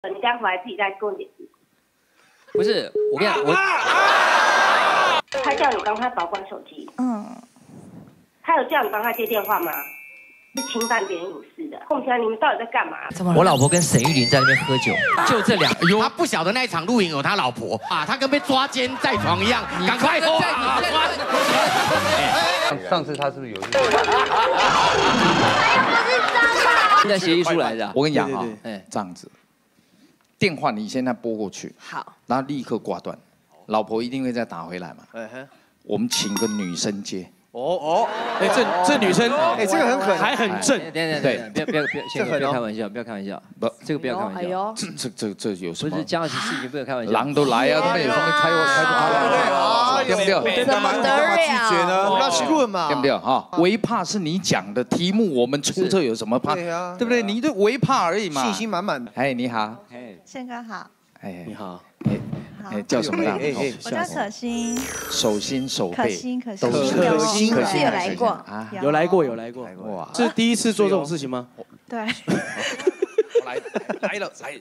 你待会来自己再跟我解释。 不是，我跟你讲， 他叫你帮他保管手机。他有叫你帮他接电话吗？是侵犯别人隐私的。我们想你们到底在干嘛？ 我老婆跟沈玉琳在那边喝酒，就这两。 他不晓得那一场录影有他老婆啊，他跟被抓奸在床一样，赶快说啊！ 上次他是不是有？ 现在协议书来的。 我跟你讲啊，这样子，电话你现在拨过去， 好， 然后立刻挂断，老婆一定会再打回来嘛。我们请个女生接。 哎，这女生， 哎，这个很狠， 还很正。 对，不要，先不要开玩笑，不要开玩笑，不，这个不要开玩笑。 这有什么？ 不是江老师事情，不要开玩笑。 狼都来啊，他们有时候开对不对？ 怎么拒绝呢？我要去问嘛， 对不对？哈，微怕是你讲的题目，我们出这有什么怕？ 对啊， 对不对？你对微怕而已嘛， 信心满满。 哎，你好， 宪哥好， 哎， 你好， 哎，叫什么大名？ 我叫可心， 手心手背， 可心， 都是有来过啊，有来过，哇，是第一次做这种事情吗？ 对， 来了，他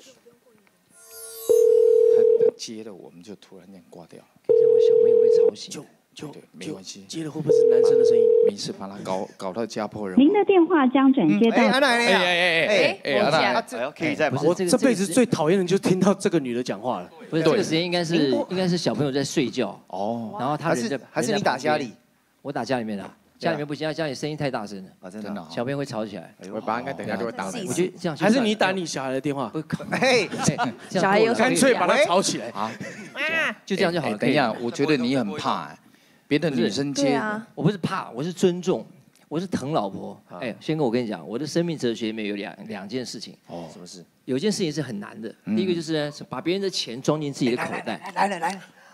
接了，我们就突然间挂掉了。 这样我小朋友会吵醒。 就没关系， 接了会不会是男生的声音？ 没事，把他搞到家破人亡。 您的电话将转接到。 安娜， 安娜， 可以再吗？ 我这辈子最讨厌的就是听到这个女的讲话了。 不是这个时间应该是小朋友在睡觉哦，然后他人在还是你打家里？ 我打家里面的，家里面不行，家里声音太大声了啊，真的， 小朋友会吵起来。 我爸应该等一下就会打来。 我觉得这样还是你打你小孩的电话？ 不， 嘿， 小孩有干脆把他吵起来啊！ 就这样就好了。 等一下，我觉得你很怕哎。别的女生接， 我不是怕，我是尊重，我是疼老婆。哎，先跟我跟你讲，我的生命哲学里面有两件事情。 哦，什么事？ 有一件事情是很难的，第一个就是呢，把别人的钱装进自己的口袋。 来了。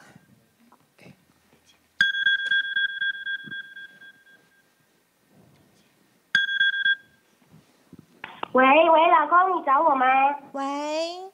喂，老公，你找我吗？ 喂，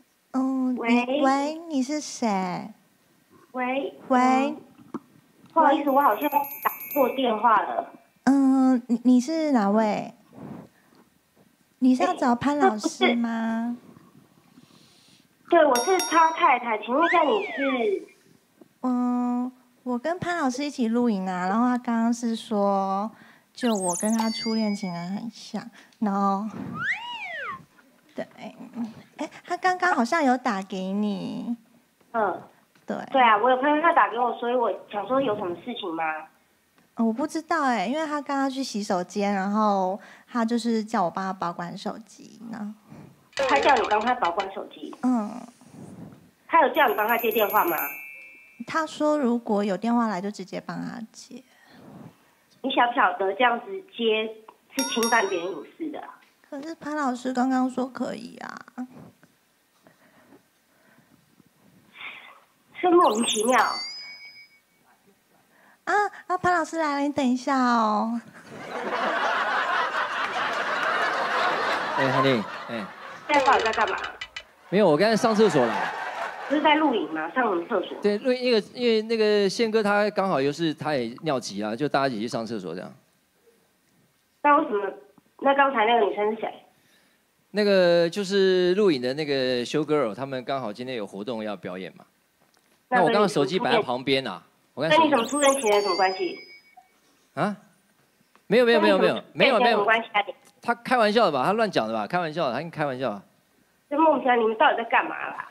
你是谁？ 喂。不好意思，我好像打错电话了。 你是哪位？你是要找潘老师吗？ 对，我是他太太，请问一下你是？ 我跟潘老师一起录影啊，然后他刚刚是说，就我跟他初恋情人很像，然后，对，他刚刚好像有打给你。对啊，我有看到他打给我，所以我想说有什么事情吗？ 我不知道因为他刚刚去洗手间，然后他就是叫我帮他保管手机，然后他叫你帮他保管手机。他有叫你帮他接电话吗？ 他说如果有电话来就直接帮他接。 你晓不晓得这样子接是侵犯别人隐私的？ 可是潘老师刚刚说可以啊。 是莫名其妙潘老师来了，你等一下哦。 honey， 现在到底在干嘛？ 没有，我刚才上厕所了。 不是在录影吗？上什么厕所？ 对，因为那个宪哥他刚好他也尿急啊，就大家一起去上厕所这样。 那为什么？那刚才那个女生是谁？ 那个就是录影的那个 show girl， 他们刚好今天有活动要表演嘛。那我刚刚手机摆在旁边啊， 那你怎么初恋情人什么关系？ 啊？没有。什么关系啊？ 他开玩笑的吧？他乱讲的吧？开玩笑的，他应该开玩笑。 这莫名其妙，你们到底在干嘛啦？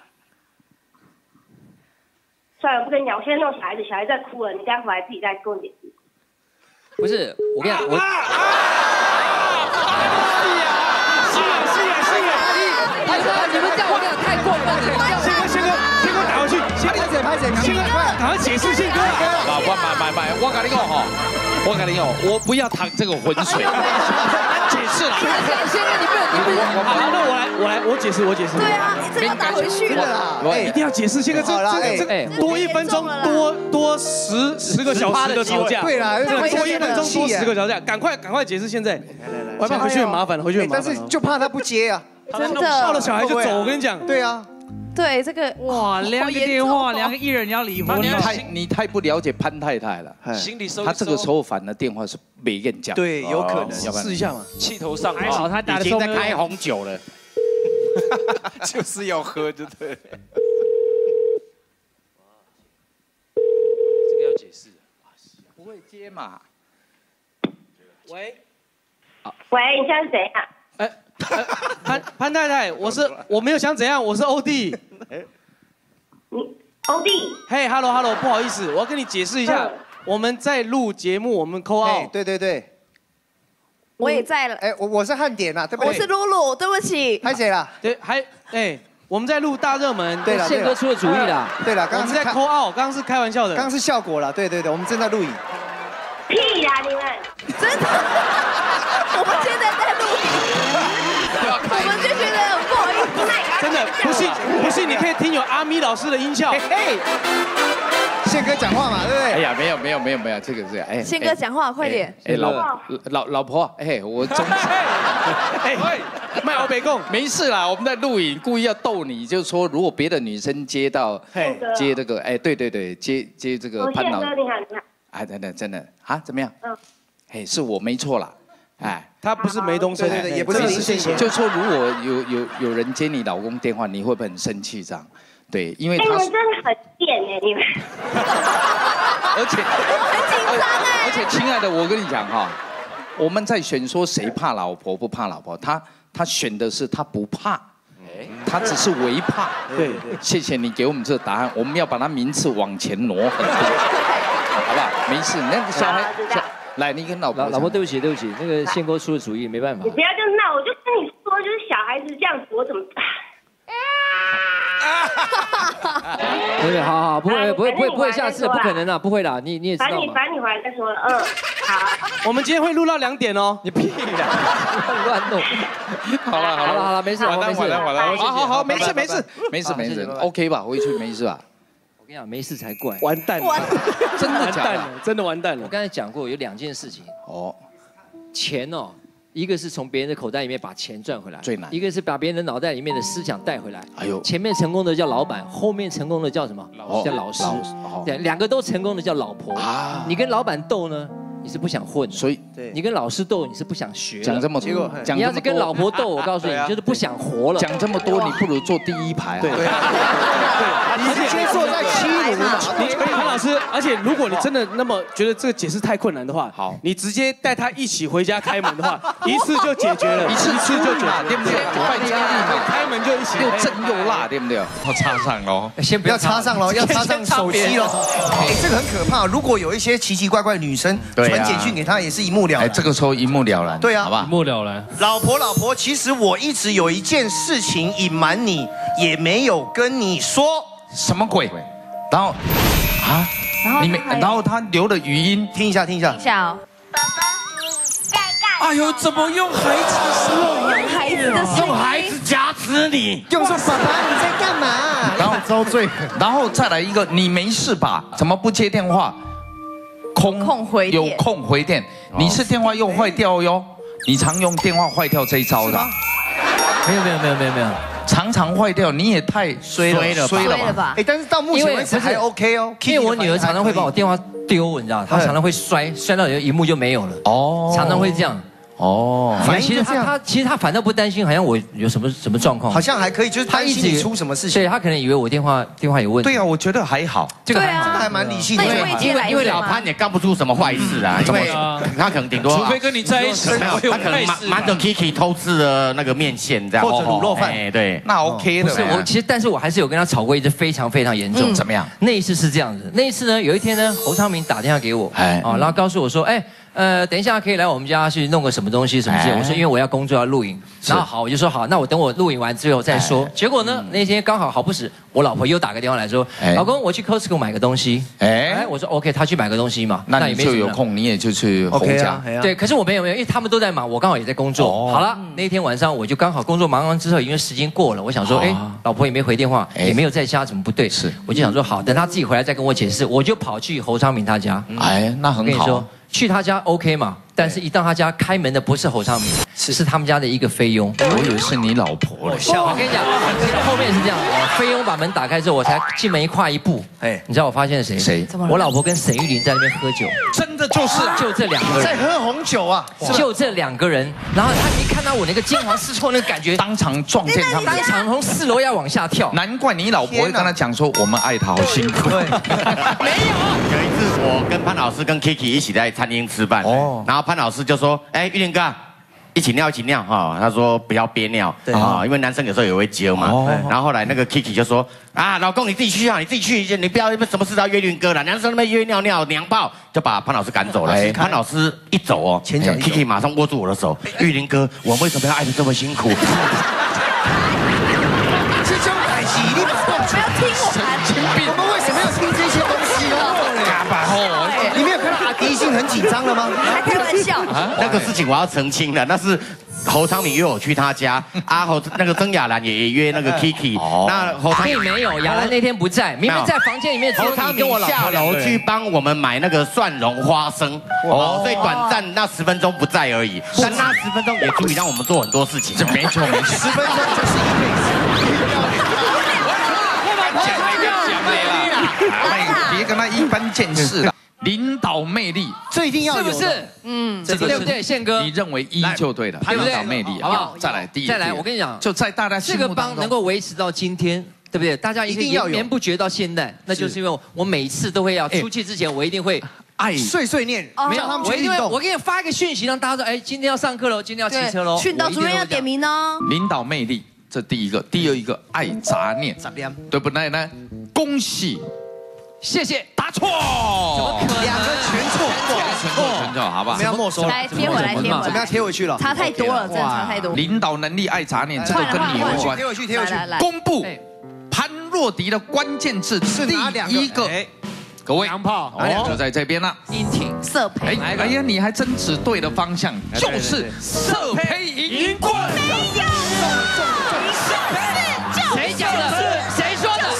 算了，不跟你讲，我现在弄小孩子，小孩在哭了，你待会来自己再跟我解释。 不是，我跟你讲，是你们这样我跟你讲太过分了， 宪哥打回去， 拍谁， 赶快解释宪哥。 我跟你讲哈，我不要淌这个浑水，解释了。 宪哥你不能， 好，那我来，我解释。 对啊，你这要打回去了。 一定要解释，宪哥这多1分钟多10个小时的吵架。 对啦， 多1分钟多10个吵架，赶快解释现在。我怕回去很麻烦， 但是就怕他不接啊。 真的， 抱了小孩就走，我跟你讲。 对啊。 对这个哇，2个电话，2个艺人要离婚， 你太不了解潘太太了。 心里收。 他这个时候反而电话是没跟你讲。 对，有可能。 试一下嘛。 气头上， 还好他打的时候已经在开红酒了。 就是要喝，就对了。 这个要解释， 不会接嘛？ 喂， 喂，你现在是怎样？ 潘太太，我没有想怎样，我是欧弟。 你欧弟。 嘿 ，hello， 不好意思，我要跟你解释一下，我们在录节目，我们call out。 对。 我也在了。 我是汉典啊，对不对？ 我是露露，对不起。 拍谁啦？ 对，我们在录大热门。 对了， 宪哥出的主意啦。 对了， 刚刚是在call out，刚刚是开玩笑的。 刚刚是效果啦，对，我们正在录影。 屁呀，你们！ 真的，我们现在在录影，我们就觉得很不好意思。 真的，不信，你可以听有阿咪老师的音效。 宪哥讲话嘛，对不对？ 哎呀，没有，这个是宪哥讲话，快点。 老婆，我中。 卖欧北贡， 没事啦，我们在录影，故意要逗你，就是说，如果别的女生接到接这个，对，接这个潘老师。 你好。 哎，真的啊，怎么样？是我没错啦。 他不是梅东升， 对，也不是林信贤。 就说如果有人接你老公电话，你会不会很生气这样？对，因为他。 你们真的很贱哎，你们。 而且很紧张哎。 而且，亲爱的，我跟你讲哈，我们在选说谁怕老婆不怕老婆，他选的是他不怕。他只是微怕。 对， 谢谢你给我们这个答案，我们要把他名次往前挪很多。好不好？没事，那个小孩，来，你跟老婆， 对不起，那个宪哥出的主意，没办法。 你不要就闹，我就跟你说，就是小孩子这样子，我怎么？ 对，好，不会，下次不可能啦，不会啦，你也知道嘛。 反正你回来再说了，好。 我们今天会录到2点哦。 你屁啦，乱弄。 好了，没事， 完了， 好，没事 ，OK 吧？回去没事吧？ 我跟你讲，没事才怪。 完蛋了， 真的假的？ 真的完蛋了。 我刚才讲过有2件事情。钱哦，一个是从别人的口袋里面把钱赚回来， 最难； 一个是把别人的脑袋里面的思想带回来。 哎呦， 前面成功的叫老板，后面成功的叫什么？叫老师。对，2个都成功的叫老婆。你跟老板斗呢？你是不想混， 所以你跟老师斗，你是不想学。 讲这么多， 你要是跟老婆斗，我告诉你，就是不想活了。 讲这么多，你不如坐第一排。 对，你直接坐在7路。 潘老师，而且如果你真的那么觉得这个解释太困难的话， 好， 你直接带他一起回家开门的话，一次就解决了，一次就解决了， 对不对？败家立马开门就一起， 又正又辣，对不对？要插上喽， 先不要插上喽，要插上手机喽。这个很可怕，如果有一些奇奇怪怪的女生传简讯给他，也是一目了然。 这个时候一目了然。 对啊， 好吧， 一目了然。 老婆，其实我一直有一件事情隐瞒你，也没有跟你说。 什么鬼？然后啊，然后他留了语音， 听一下。 听一下哦。 哎呦，怎么用孩子的声音？ 用孩子的声音， 用孩子夹死你！ 用说爸爸你在干嘛？ 然后遭罪，然后再来一个，你没事吧？怎么不接电话？有空回电，你是电话又坏掉哟？你常用电话坏掉这一招的？ 没有。 常常坏掉，你也太衰了吧？ 但是到目前为止还 OK 哦。 因为我女儿常常会把我电话丢，你知道，她常常会摔到荧幕就没有了。常常会这样。其实他反倒不担心，好像我有什么状况， 好像还可以，就是担心你出什么事情。 对他可能以为我电话有问题。 对啊，我觉得还好， 这个还蛮理性的。 因为老潘也干不出什么坏事啊，因为他可能顶多除非跟你在一起，他可能瞒着 Kiki 偷吃了那个面线这样， 或者卤肉饭。 对，那 OK 的。 不是我，其实但是我还是有跟他吵过一次，非常严重。 怎么样？ 那一次是这样子，那一次呢，有一天呢，侯昌明打电话给我，然后告诉我说，等一下可以来我们家去弄个什么东西什么之类。我说因为我要工作要录影，然后好我就说好，那我等我录影完之后再说。结果呢那天刚好不死，我老婆又打个电话来说，老公我去 Costco 买个东西。我说 OK， 他去买个东西嘛， 那你就有空你也就去侯家。 对，可是我没有，因为他们都在忙，我刚好也在工作。好了，那天晚上我就刚好工作忙完之后，因为时间过了，我想说老婆也没回电话，也没有在家，怎么不对？是，我就想说好，等他自己回来再跟我解释。我就跑去侯昌明他家。 那很好。 跟你说，去他家 OK 嘛？但是一到他家开门的不是侯昌明，是他们家的一个菲佣。 我以为是你老婆了。 我跟你讲，后面是这样， 菲佣把门打开之后，我才进门跨一步，你知道我发现谁？ 谁？ 我老婆跟沈玉琳在那边喝酒， 真的就是就这2个人在喝红酒啊， 就这2个人。然后他一看到我那个惊惶失措那个感觉， 当场撞见他们， 当场从4楼要往下跳。 难怪你老婆会跟他讲说，我们爱他好辛苦。 没有。 有一次我跟潘老师跟 Kiki 一起在餐厅吃饭，然后潘老师就说：“哎，玉林哥。”一起尿哈，他说不要憋尿啊，因为男生有时候也会揪嘛。然后后来那个 Kiki 就说啊，老公你自己去啊，你自己去，你不要什么事都要约运哥了，男生那边约尿尿娘炮，就把潘老师赶走了。潘老师一走哦，Kiki 马上握住我的手，玉林哥，我们为什么要爱得这么辛苦？ 这叫海基，你不要听我们为什么要听这些东西呢？你没有看到阿迪性很紧张了吗？ 还开玩笑。 那个事情我要澄清了，那是侯昌明约我去他家，那个曾雅兰也约那个 Kiki， 那侯昌并没有，雅兰那天不在，明明在房间里面， 侯昌明下楼去帮我们买那个蒜蓉花生，所以短暂那10分钟不在而已，但那10分钟也足以让我们做很多事情。 没错没错，10分钟就是一辈子。别跟他一般见识了。领导魅力， 这一定要有， 是不是？这个对不对？宪哥， 你认为1就对了，领导魅力，好不好？再来第一， 再来，我跟你讲， 就在大家这个帮能够维持到今天，对不对？大家一定要延绵不绝到现在，那就是因为我每一次都会要出去之前，我一定会碎碎念， 没有，我一定会，我给你发一个讯息，让大家说，哎，今天要上课喽，今天要骑车喽。 训导主任要点名哦。 领导魅力，这第一个，第二一个爱杂念，对不对呢？恭喜。谢谢，答错， 怎么可能？2个全错，好不好？ 我们要没收， 来贴回来， 怎么样贴回去了？ 差太多了，真的差太多。 领导能力爱杂念，这个跟你有关。 贴回去。 公布潘若迪的关键字是第一个，各位， 娘炮， 就在这边了。 殷挺色胚，哎呀，你还真指对了方向，就是色胚银棍。 没有， 谁讲的？谁说的？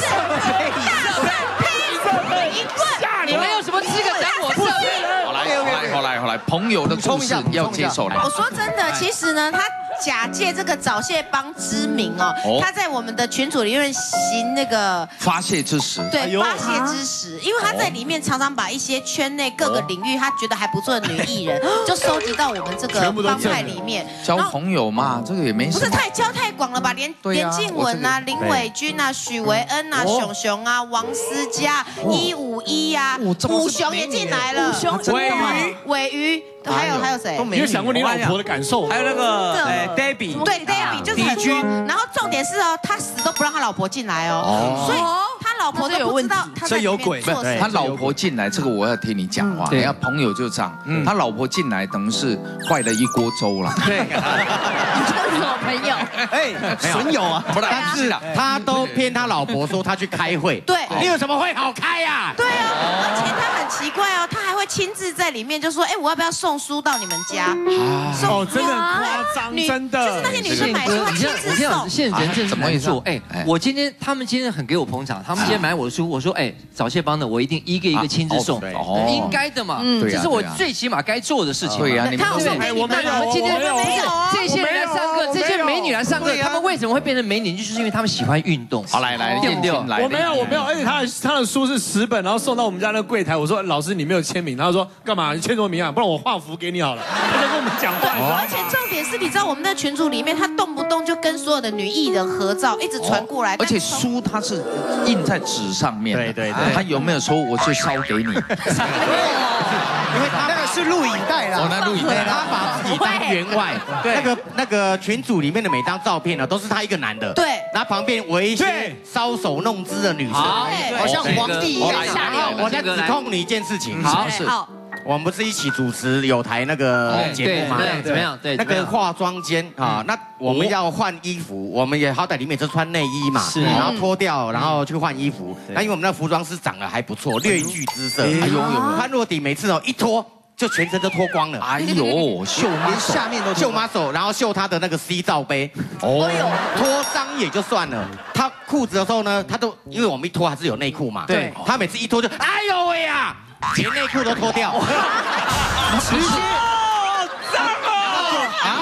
你们有什么资格讲我色胚？ 后来，朋友的故事要接受了。 我说真的，其实呢，他假借这个早泄帮之名哦，他在我们的群组里面行那个发泄之时， 对，发泄之时，因为他在里面常常把一些圈内各个领域他觉得还不错的女艺人，就收集到我们这个帮派里面。 交朋友嘛，这个也没什么。 不是，他交太广了吧？连静雯啊、林伟君啊、许维恩啊、熊熊啊、王思佳、151啊，武雄也进来了，尾鱼。还有谁？ 你有想过你老婆的感受？ 还有那个Debbie， 对 Debbie 就是很多。然后重点是哦，他死都不让他老婆进来哦，所以他老婆都不知道他在里面做什么。 他老婆进来，这个我要听你讲话。人家朋友就这样，他老婆进来等于是坏了一锅粥了。 对，你这是我朋友。 损友啊， 但是他都骗他老婆说他去开会。 对， 你有什么会好开呀？ 对啊，而且他很奇怪哦，他还会亲自在里面就说，哎，我要不要送书到你们家？ 哦，真的很夸张，真的。 就是那些女生买书，他亲自送。 现在人真是难做。哎，他们今天很给我捧场，他们今天买我的书，我说，哎，早泄帮的我一定一个一个亲自送，应该的嘛，这是我最起码该做的事情。 对呀， 他有送给你们， 我们今天没有啊？ 这些人来上课，这些美女来上课，他们为什么会变成美女？就是因为他们喜欢运动。 好，来， 对不对？ 我没有，而且他的书是10本，然后送到我们家那个柜台。我说老师你没有签名，他说干嘛？你签什么名啊？不然我画符给你好了。他在跟我们讲话。 而且重点是，你知道我们的群组里面，他动不动就跟所有的女艺人合照，一直传过来。 而且书它是印在纸上面的，对，他有没有说我去烧给你？ 因为他那个是录影带啦， 那录影带， 他把自己当员外，那个群组里面的每张照片呢，都是他一个男的， 对， 然后旁边围一些搔首弄姿的女生， 好像皇帝一样。 我在指控你一件事情， 好。 我们不是一起主持有台那个节目吗？ 怎么样？对， 那个化妆间啊，那我们要换衣服，我们也好歹里面就穿内衣嘛，是，然后脱掉，然后去换衣服。那因为我们那服装师长得还不错，略具姿色。哎呦，潘若迪每次一脱就全身都脱光了。 哎呦，秀妈手， 下面都秀妈手，然后秀她的那个 C 罩杯。哦，脱裆也就算了，她裤子的时候呢，她都因为我们一脱还是有内裤嘛，对，她每次一脱就哎呦喂呀！连内裤都脱掉，直接脏哦！然后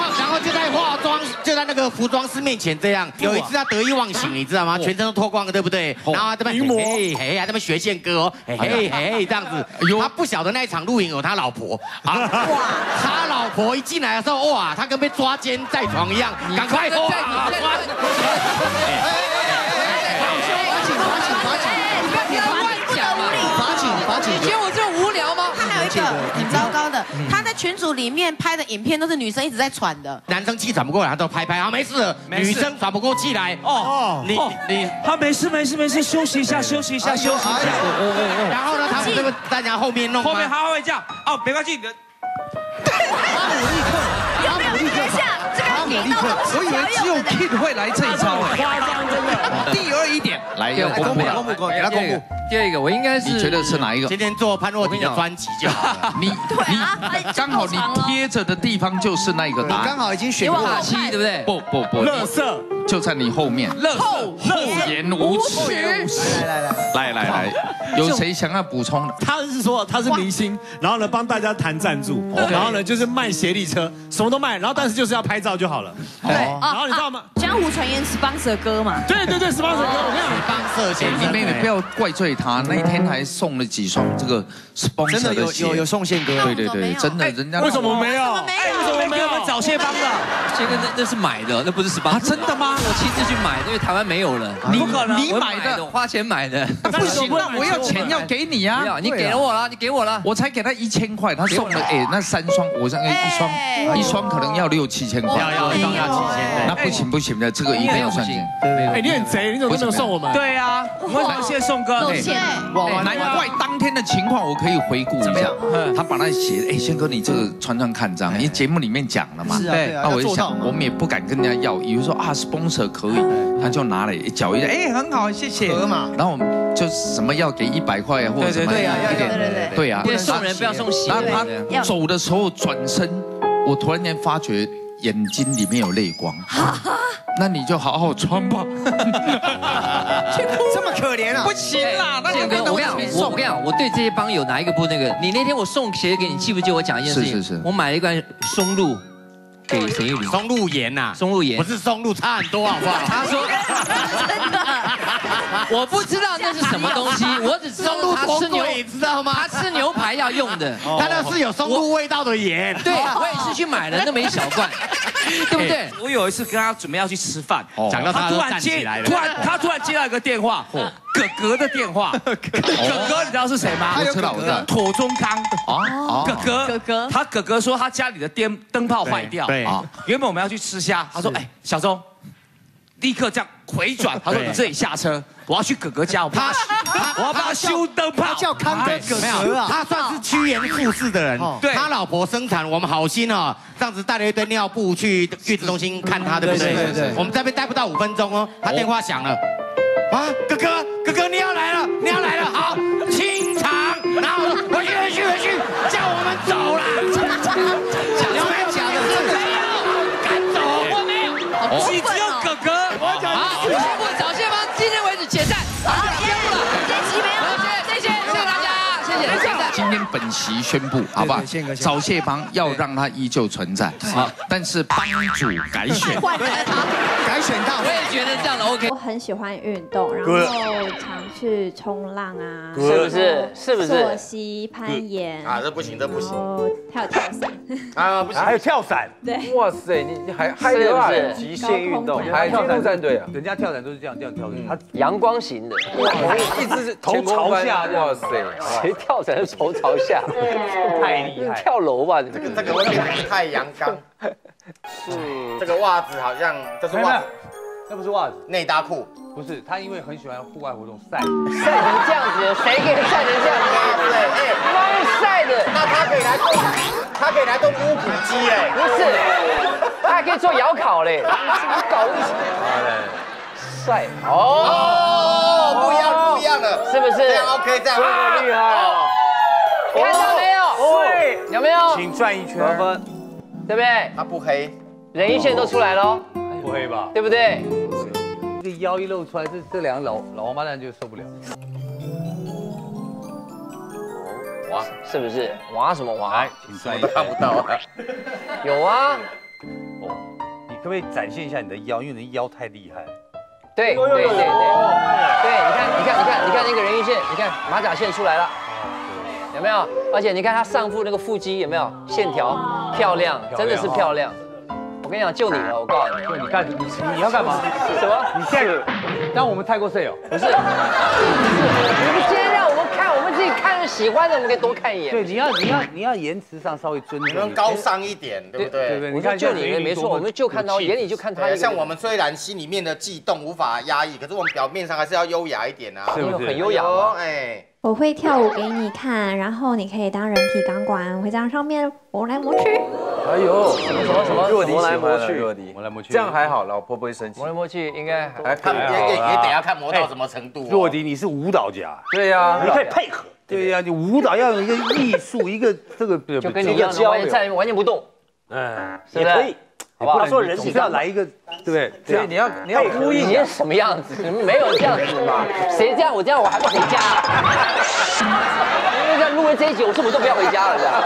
就在化妆，就在那个服装师面前这样。有一次他得意忘形，你知道吗？全身都脱光了，对不对？然后他这边嘿嘿，还这边学宪歌哦，嘿嘿嘿这样子。他不晓得那一场录影有他老婆啊！哇，他老婆一进来的时候，哇，他跟被抓奸在床一样，赶快哇！ 罚请！你觉得我这无聊吗？他还有一个很糟糕的，他在群组里面拍的影片都是女生一直在喘的， 男生气喘不过来，他都拍啊，没事，女生喘不过气来。 他没事，休息一下。 然后呢，他们这个在人家后面弄， 后面他会这样，哦，没关系。 有没有等一下？这个给到东西我以为只有 Kid 会来这一招哎， 夸张真的。 第二一点，来要公布， 给他公布。第二个，我应该是你觉得是哪一个？ 今天做潘若婷的专辑就好了。 你刚好你贴着的地方就是那个答案， 刚好已经选过了 7，对不对？ 不， 垃圾就在你后面。 厚颜无耻。来，有谁想要补充的？ 他是说他是明星，然后呢帮大家谈赞助，然后呢就是卖协力车，什么都卖，然后但是就是要拍照就好了。 对， 然后你知道吗？ 江湖传言sponsor歌嘛。 对，sponsor歌，我跟你讲 ，sponsor先生， 你妹妹不要怪罪他，那一天还送了几双这个 sponsor 真的有送宪歌， 对，真的人家为什么没有？ 为什么没有？我们找谢邦的， 这个那是买的，那不是sponsor。 真的吗？ 我亲自去买的，因为台湾没有了。 不可能，你买的， 我花钱买的。 不行，那我要钱要给你啊！ 你给了我了，你给我了， 我才给他1000块，他送了那3双，我这一双可能要6、7千块， 要7000。 那不行的，这个一定要算钱。 你很贼，你怎么没有送我们？ 对啊，我们感谢宋哥。 难怪当天的情况我可以回顾一下，他把那写，宪哥你这个穿看这样，你节目里面讲了嘛？ 对， 那我就想，我们也不敢跟人家要，以为说sponsor 可以，他就拿了一脚一下，很好，谢谢。然后我们就什么要给100块或者什么一点，对啊， 送人不要送鞋。 然后他走的时候转身，我突然间发觉眼睛里面有泪光。那你就好好穿吧。 这么可怜啊！ 不行啦，那建哥，我跟你讲，我对这些帮有哪一个不那个？你那天我送鞋给你，记不记得我讲一件事情？ 是。 我买了一罐松露给沈玉琳。 松露盐呐， 松露盐不是松露，差很多好不好？ 他说，我不知道那是什么东西，我只知道他吃牛， 你知道吗？ 他吃牛排要用的， 他那是有松露味道的盐。 对，我也是去买了那么一小罐。对不对？ 我有一次跟他准备要去吃饭， 讲到他突然接来了， 他突然接到一个电话，哥哥的电话。哥哥你知道是谁吗？ 我知道， 妥中康。哥哥，他哥哥说他家里的灯泡坏掉。 对， 原本我们要去吃虾，他说小钟，立刻这样回转，他说你这里下车。我要去哥哥家，我要帮他修灯泡。 他叫康哥哥啊， 他算是趋炎附势的人。 对， 他老婆生产，我们好心哦，这样子带了一堆尿布去月子中心看他，对不对？对。我们这边待不到5分钟哦，他电话响了，啊，哥哥你要来了，好，清场，然后回去，叫我们走了。有没有假的？没有，赶走，我没有， 只有哥哥。 好，宣布早谢帮今天为止解散。好，宣布了， 这期没有， 谢谢大家，谢谢。 今天本席宣布，好吧？早谢帮要让它依旧存在，好，但是帮主改选， 改选到， 我也觉得这样的 OK。 我很喜欢运动，然后常去冲浪啊， 是不是？ 溯溪、攀岩啊，这不行，然后还有跳伞啊，不行， 还有跳伞， 对， 哇塞，你还是不是极限运动？还跳伞战队啊，人家跳伞都是这样跳的，他阳光型的， 哇，一直是头朝下，哇塞， 谁跳伞是头朝下？ 太厉害， 跳楼吧？ 这个会变成太阳缸。是这个袜子好像这是袜子， 那不是袜子， 内搭裤。 不是，他因为很喜欢户外活动，晒成这样子，谁给晒成这样子？对，光晒的， 那他可以来动乌骨鸡哎， 不是，他还可以做窑烤嘞，搞帅哦，不一样了， 是不是？ 这样 OK， 这样厉害哦，看到没有？对，有没有？ 请转一圈， 对不对？ 他不黑， 人鱼线都出来了， 不黑吧？ 对不对？ 这腰一露出来，这两个老王八蛋就受不了。 哇，是不是？哇什么哇？ 来，请转一圈， 看不到啊。 有啊。 哦。 可不可以展现一下你的腰？因为你的腰太厉害。 对，你看那个人鱼线，你看马甲线出来了，有没有？而且你看他上腹那个腹肌有没有线条漂亮，真的是漂亮。我跟你讲，就你了，我告诉你。 就你干，你要干嘛？ 什么？ 你现在当我们泰国社友？ 不是，你们今天让我们看，我们自己看着喜欢的，我们可以多看一眼。 对，你要言辞上稍微尊重， 你们高尚一点，对不对？ 对不对？ 你看就你没错，我们就看到眼里就看他一个。 像我们虽然心里面的悸动无法压抑，可是我们表面上还是要优雅一点啊， 是不是？ 很优雅哦， 哎。 我会跳舞给你看，然后你可以当人体钢管，我会在上面磨来磨去。 哎呦，什么？ 若迪磨来磨去， 磨来磨去， 这样还好，老婆不会生气。磨来磨去应该还看也得要看磨到什么程度。 若迪，你是舞蹈家， 对呀， 你可以配合。对呀，你舞蹈要有一个艺术，一个这个就跟你一样，完全不动， 也可以。 好不好？ 说人体要来一个，对不对？ 所以你要呼应你什么样子？你们没有这样子嘛？谁这样？我这样我还不回家？因为在录了这一集，我是不是都不要回家了？这样。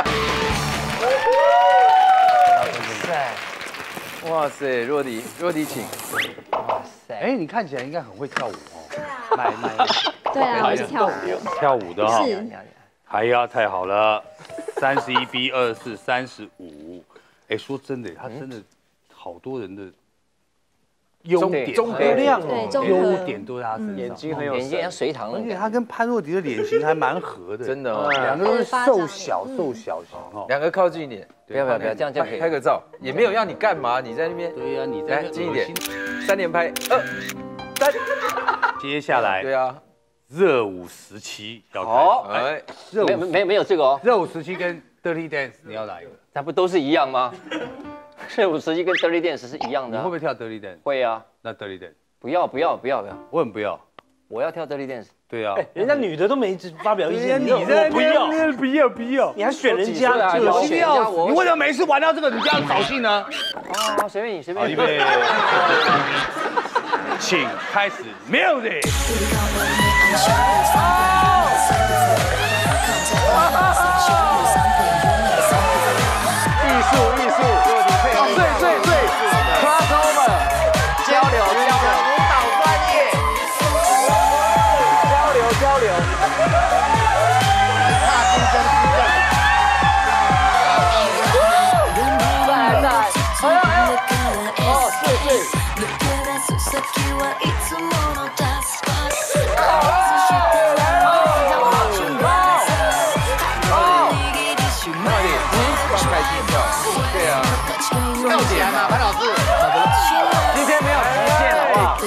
哇塞，若迪请。哇塞，哎，你看起来应该很会跳舞哦。卖。 对啊，我是跳舞。 跳舞的哈。 是。 哎呀，太好了，31B 24 35。哎，说真的，他真的好多人的优点、 综合量优点都在他身上。 眼睛很有，眼睛像隋唐， 而且他跟潘若迪的脸型还蛮合的， 真的， 两个都是瘦小型哦。 两个靠近一点，不要，这样可以拍个照，也没有要你干嘛，你在那边。 对呀，你在近一点，3连拍，2、3。 接下来， 对啊， 热舞17要开始。 没有这个哦， 热舞17跟 Dirty Dance 你要来一个。 它不都是一样吗？热舞17跟 Dirty Dance 是一样的。 你会不会跳 Dirty Dance？ 会啊。 那 Dirty Dance？ 不要！ 我很不要。 我要跳 Dirty Dance。 对啊。 人家女的都没发表意见，你在不要，你还选人家， 一定要。你为什么每次玩到这个你就要扫兴呢？ 哦，随便你。 好，预备，请开始 music。艺术，对 ，crossover， 交流，舞蹈专业，交流， 踏进真实的。跳起来嘛，潘老师。 今天没有极限，好不好？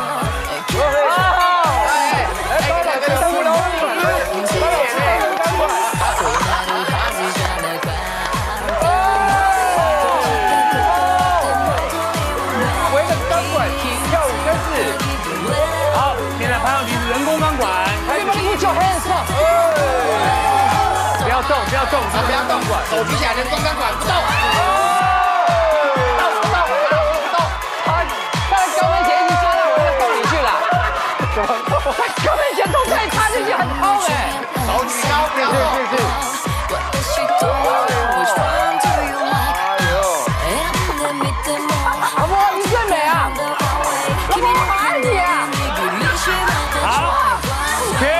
围着钢管跳舞真是。好，现在潘若迪是人工钢管。 Put your hands up。 不要动， 手举起来，人工钢管不动。 根本前头太差，这些很高哎。 手举高，不要动。 老婆，你最美啊！老婆，我好爱你啊！ 好，OK。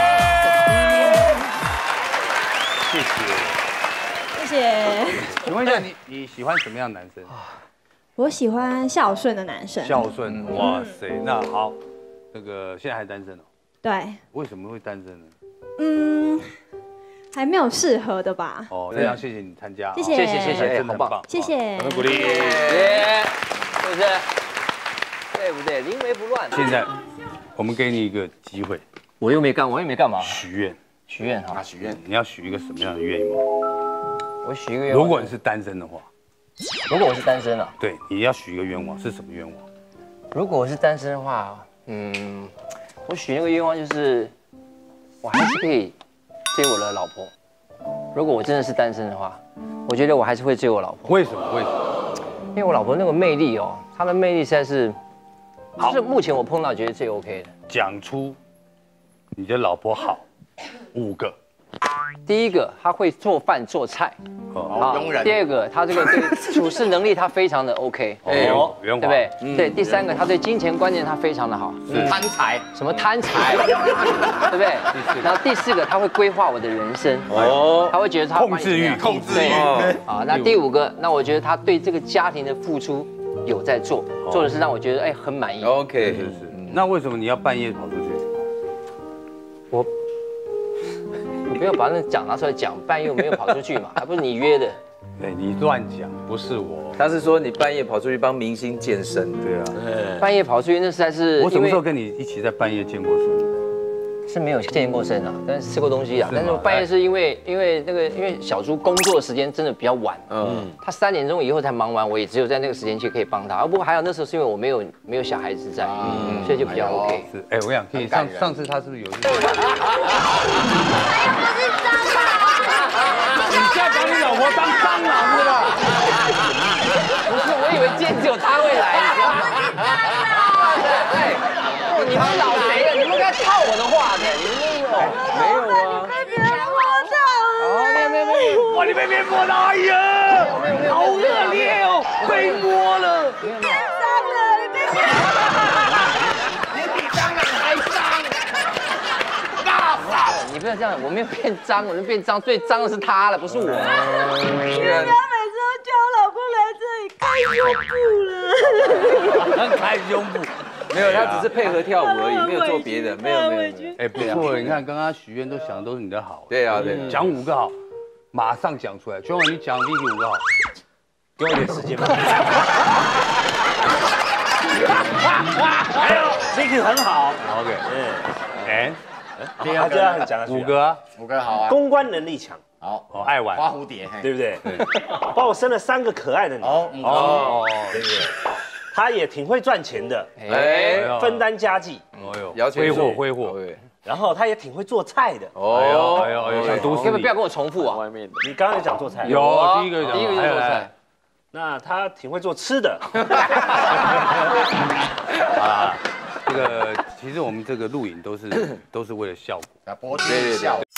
谢谢。 请问一下，你喜欢什么样的男生？ 我喜欢孝顺的男生。 孝顺，哇塞，那好。那个现在还单身哦？ 对。 为什么会单身呢？ 还没有适合的吧。 哦，非常谢谢你参加， 谢谢， 真的很棒， 谢谢， 很鼓励， 是不是？对不对？临危不乱。 现在我们给你一个机会， 我又没干嘛。 许愿哈，许愿， 你要许一个什么样的愿望？ 我许一个愿望。 如果你是单身的话， 如果我是单身啊？ 对，你要许一个愿望，是什么愿望？ 如果我是单身的话。我许那个愿望就是，我还是可以追我的老婆。如果我真的是单身的话，我觉得我还是会追我老婆。 为什么？ 因为我老婆那个魅力哦，她的魅力实在是，就是目前我碰到觉得最 OK 的。 讲出你的老婆好5个， 第一个，他会做饭做菜。 佣人。 第二个，他这个对处事能力他非常的 OK。对不对？对。第三个，他对金钱观念他非常的好。 贪财。 什么贪财？对不对？然后第四个，他会规划我的人生。他会觉得他控制欲。 啊，那第五个，那我觉得他对这个家庭的付出有在做，做的是让我觉得很满意。 OK， 是。那为什么你要半夜跑出去？ 我不要把那奖拿出来讲，半夜没有跑出去嘛，还不是你约的。 哎，你乱讲，不是我。 他是说你半夜跑出去帮明星健身。 对啊。 半夜跑出去那实在是。 我什么时候跟你一起在半夜健过身？ 是没有健过身啊，但是吃过东西啊。但是我半夜是因为小猪工作的时间真的比较晚，他3点钟以后才忙完，我也只有在那个时间去可以帮他。不过还有那时候是因为我没有小孩子在，所以就比较 OK。 是，哎，我想可以上次他是不是有？你现在把你老婆当蟑螂是吧？ 不是，我以为今天只有他会来，你知道吗？你们老贼了，你们该套我的话呢？你们没有啊？ 被别人摸到了。 没有。 哇，你被别人摸到，哎呀，好恶劣哦，被摸了。 变脏了，你被别人。 你比蟑螂还脏。 你不要这样，我没有变脏，我是变脏，最脏的是他了，不是我。 人家每次都叫我老公来这里看胸部了。 看胸部。没有，他只是配合跳舞而已，没有做别的，没有。 哎，不错，你看刚刚许愿都想的都是你的好。 对啊， 讲5个好，马上讲出来。全文你讲第5个好， 给我一点时间吧。还有 Vicky 很好 ，OK， 哎， 他这样讲 5个 ，5个好啊。 公关能力强， 好，爱玩花蝴蝶， 对不对？帮我生了3个可爱的女儿，对不对？他也挺会赚钱的，分担家计， 挥霍， 然后他也挺会做菜的， 想毒死你！ 不要跟我重复啊！ 你刚刚有讲做菜， 有第一个就是做菜。 那他挺会做吃的。 啊，这个其实我们这个录影都是为了效果， 博取效果。